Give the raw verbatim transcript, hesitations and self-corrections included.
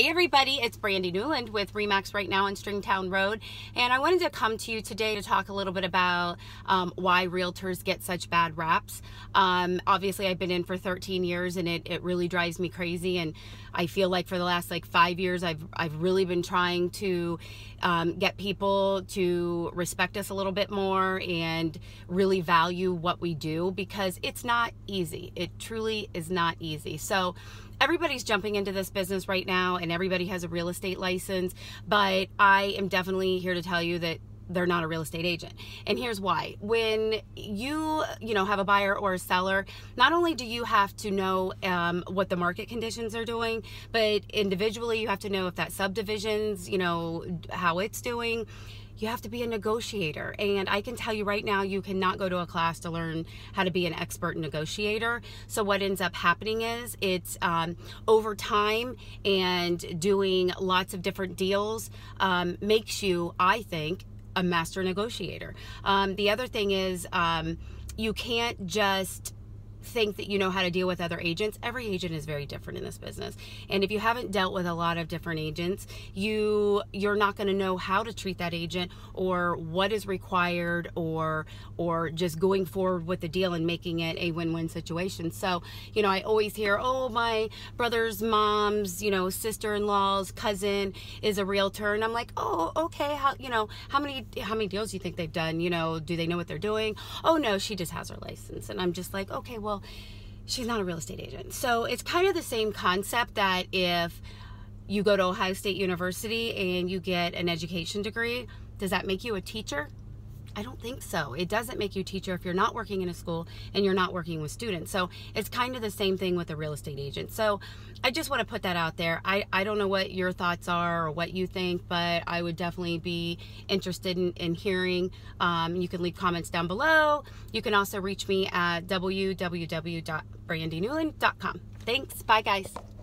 Hey everybody, it's Brandi Newland with REMAX right now on Stringtown Road, and I wanted to come to you today to talk a little bit about um, why realtors get such bad raps. Um, obviously, I've been in for thirteen years, and it, it really drives me crazy, and I feel like for the last like five years, I've, I've really been trying to um, get people to respect us a little bit more and really value what we do, because it's not easy. It truly is not easy. So everybody's jumping into this business right now, and everybody has a real estate license, but I am definitely here to tell you that they're not a real estate agent. And here's why. When you, you know, have a buyer or a seller, not only do you have to know um, what the market conditions are doing, but individually you have to know if that subdivision's, you know, how it's doing. You have to be a negotiator, and I can tell you right now, you cannot go to a class to learn how to be an expert negotiator. So what ends up happening is it's um, over time and doing lots of different deals um, makes you, I think, a master negotiator. Um, the other thing is um, you can't just think that you know how to deal with other agents. Every agent is very different in this business, and if you haven't dealt with a lot of different agents, you you're not going to know how to treat that agent, or what is required, or or just going forward with the deal and making it a win-win situation. So, you know, I always hear, oh, my brother's mom's, you know, sister-in-law's cousin is a realtor, and I'm like, oh, okay, how, you know, how many how many deals do you think they've done? You know, do they know what they're doing? Oh no, she just has her license. And I'm just like, okay, well, she's not a real estate agent. So it's kind of the same concept that if you go to Ohio State University and you get an education degree, does that make you a teacher? I don't think so. It doesn't make you a teacher if you're not working in a school and you're not working with students. So it's kind of the same thing with a real estate agent. So I just want to put that out there. I, I don't know what your thoughts are or what you think, but I would definitely be interested in, in hearing. Um, you can leave comments down below. You can also reach me at w w w dot brandi newland dot com. Thanks. Bye, guys.